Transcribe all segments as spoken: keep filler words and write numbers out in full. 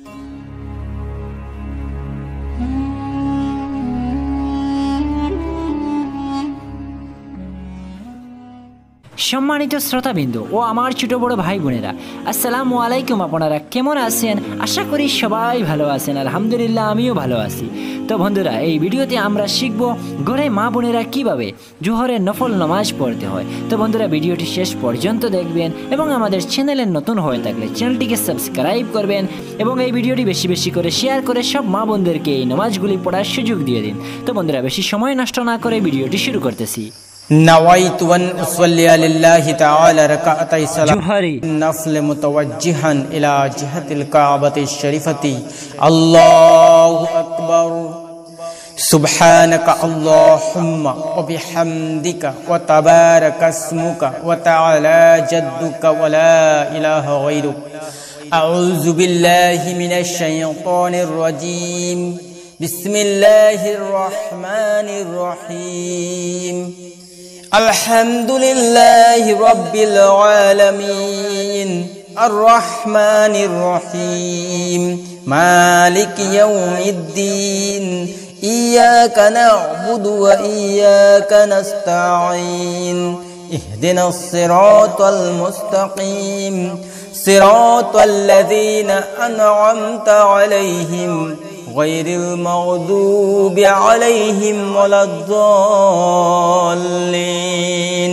সম্মানিত শ্রোতাবিন্দু ও আমার ছোট বড় ভাই বোনেরা, আসসালামু আলাইকুম। আপনারা কেমন আছেন? আশা করি সবাই ভালো আছেন। আলহামদুলিল্লাহ, আমিও ভালো আছি। তো বন্ধুরা, এই ভিডিওতে আমরা শিখব ঘরে মা বোনেরা কিভাবে জোহরের নফল নামাজ পড়তে হয়। তো বন্ধুরা, ভিডিওটি শেষ পর্যন্ত দেখবেন এবং আমাদের চ্যানেলে নতুন হয়ে থাকলে চ্যানেলটিকে সাবস্ক্রাইব করবেন এবং এই ভিডিওটি বেশি বেশি করে শেয়ার করে সব মা বোনদেরকে এই নামাজগুলি পড়ার সুযোগ দিয়ে দিন। তো বন্ধুরা, বেশি সময় নষ্ট না করে ভিডিওটি শুরু করতেছি। نويت أن أصلي لله تعالى ركعتي صلاة النفل متوجها إلى جهة الكعبة الشريفة. الله أكبر. سبحانك اللهم وبحمدك وتبارك اسمك وتعالى جدك ولا إله غيرك. أعوذ بالله من الشيطان الرجيم. بسم الله الرحمن الرحيم. الحمد لله رب العالمين الرحمن الرحيم مالك يوم الدين إياك نعبد وإياك نستعين اهدنا الصراط المستقيم صراط الذين أنعمت عليهم غير المغضوب عليهم ولا الضالين.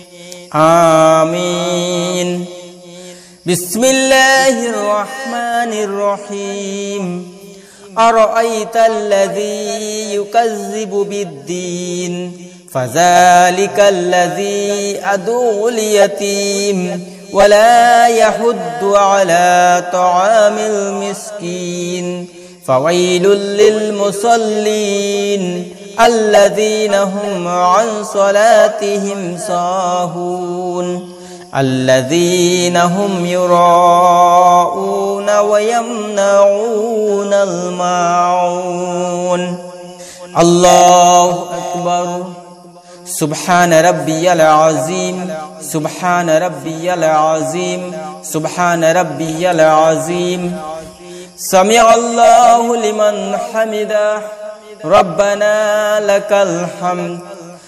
آمين. بسم الله الرحمن الرحيم. أرأيت الذي يكذب بالدين فذلك الذي أدعو اليتيم ولا يحض على طعام المسكين. فويل للمصلين الذين هم عن صلاتهم ساهون الذين هم يراءون ويمنعون الماعون. الله أكبر. سبحان ربي العظيم سبحان ربي العظيم سبحان ربي العظيم. سمع الله لمن حمده ربنا لك الحمد.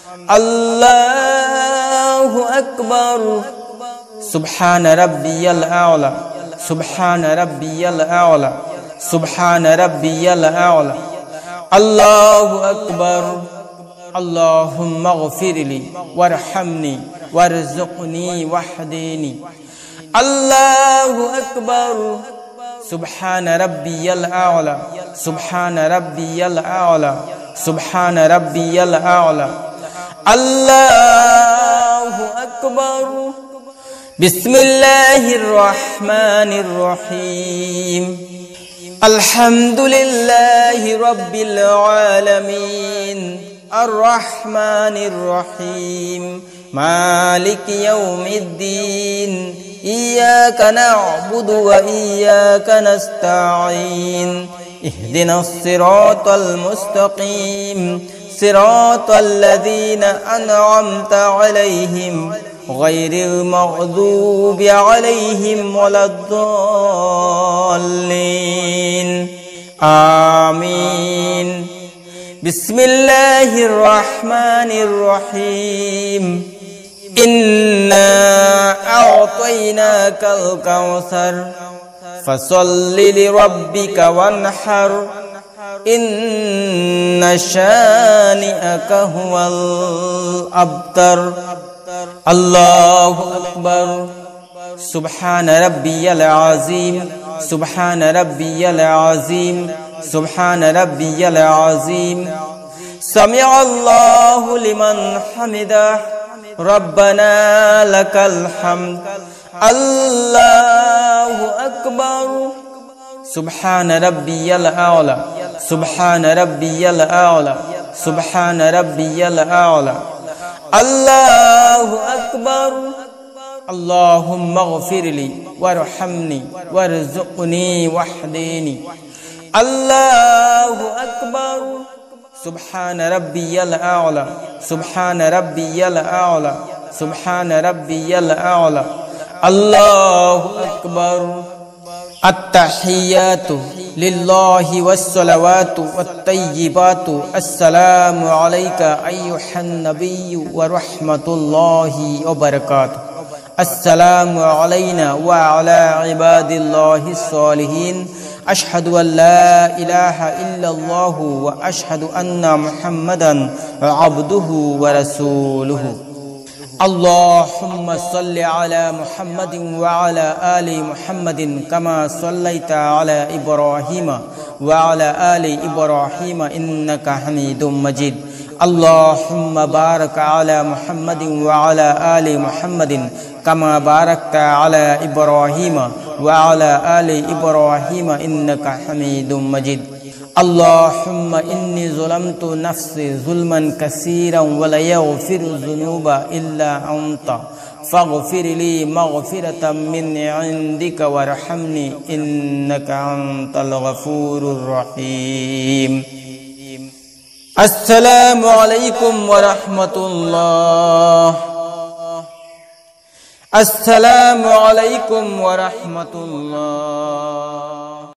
الله أكبر. سبحان ربي الأعلى سبحان ربي الأعلى سبحان ربي الأعلى. الله أكبر. اللهم اغفر لي وارحمني وارزقني واهدني. الله أكبر. سبحان ربي الأعلى سبحان ربي الأعلى سبحان ربي الأعلى. الله أكبر. بسم الله الرحمن الرحيم. الحمد لله رب العالمين الرحمن الرحيم مالك يوم الدين إياك نعبد وإياك نستعين اهدنا الصراط المستقيم صراط الذين أنعمت عليهم غير المغضوب عليهم ولا الضالين. آمين. بسم الله الرحمن الرحيم. إنا أعطيناك الكوثر فصل لربك وانحر إن شانئك هو الأبتر. الله أكبر. سبحان ربي العظيم سبحان ربي العظيم سبحان ربي العظيم. سمع الله لمن حمده ربنا لك الحمد. الله أكبر. سبحان ربي الأعلى سبحان ربي الأعلى سبحان ربي الأعلى. الله أكبر. اللهم اغفر لي وارحمني وارزقني واهدني. الله أكبر. سبحان ربي الأعلى سبحان ربي الأعلى سبحان ربي الأعلى. الله أكبر. التحيات লিল্লাহি ওয়াস-সালাওয়াতু ওয়াত-তাইয়্যিবাতু আসসালামু আলাইকা আইয়ুহান নাবিয়্যু ওয়া রাহমাতুল্লাহি ওয়া বারাকাতুহু। আসসালামু আলাইনা ওয়া আলা ইবাদিল্লাহিস সালিহিন। আশহাদু আল্লা ইলাহা ইল্লাল্লাহু ওয়া আশহাদু আন্না মুহাম্মাদান আবদুহু ওয়া রাসূলুহু। আল্লাহুম্মা সাল্লি আলা মুহাম্মাদিন ওয়া আলা আলি মুহাম্মাদিন কামা সাল্লাইতা আলা ইব্রাহিমা ওয়া আলা আলি ইব্রাহিমা ইন্নাকা হামিদুম মাজিদ। আল্লাহুম্মা বারিক আলা মুহাম্মাদিন ওয়া আলা আলি মুহাম্মাদিন কামা বারাকতা আলা ইব্রাহিমা ওয়া আলা আলি ইব্রাহিমা ইন্নাকা হামিদুম মাজিদ। আল্লাহুম্মা ইন্নী যালামতু নাফসি যুলমান কাসীরান ওয়া লা ইয়াগফিরু যুনুবা ইল্লা আনতা ফাগফির লি মাগফিরাতাম মিন ইনদিকা ওয়ারহামনি ইন্নাকা আনতাল গফুরুর রহিম। আসসালামু আলাইকুম ওয়া রাহমাতুল্লাহ। আসসালামু আলাইকুম ওয়া রাহমাতুল্লাহ।